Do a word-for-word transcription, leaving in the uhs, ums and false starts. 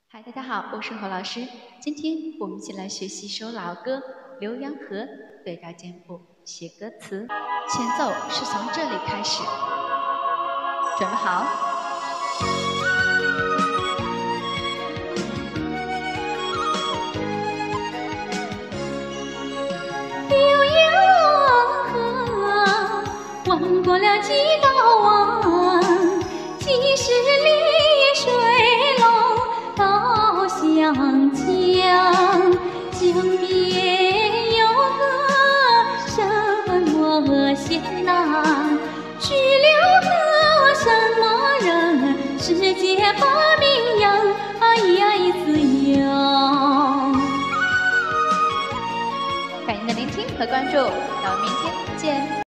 嗨，大家好，我是侯老师。今天我们一起来学习一首老歌《浏阳河》，对照键谱写歌词，前奏是从这里开始。准备好。 浏阳河，弯过了几道弯，几十里水龙到湘江，江边有个什么县呐？去了个什么人？世界发明人，哎呀一次有。 感谢您的聆听和关注，那我们明天见。